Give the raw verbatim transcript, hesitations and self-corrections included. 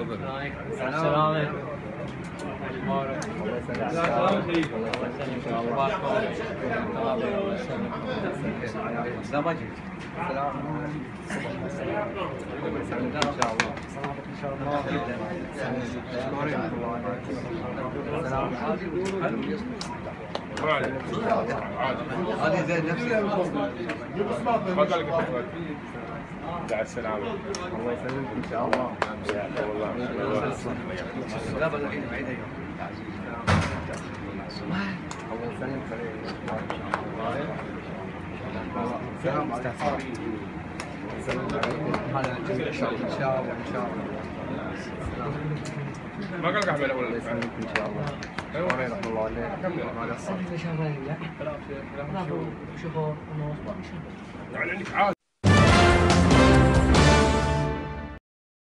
تفضل. السلام عليكم. مبارك. الله يسلمك. الله يسلمك ان شاء الله. لا ما جيت. السلام عليكم. الله يسلمك ان شاء الله. صلاتك ان شاء الله. السلام عليكم. هذه زين نفسي. ما قال لك مع السلامة. الله يسلمك ان شاء الله. والله لا بل الحين بعيد اليوم. الله يسلمك. السلام عليكم. هذا ان شاء الله ان شاء الله ان شاء الله. ما قال لك اعمل الله اول يسلمك ان شاء الله. ايوه رحمه الله عليك. ما قصرت. شهرين لا. لا شهور ونص. يعني عندك عادي.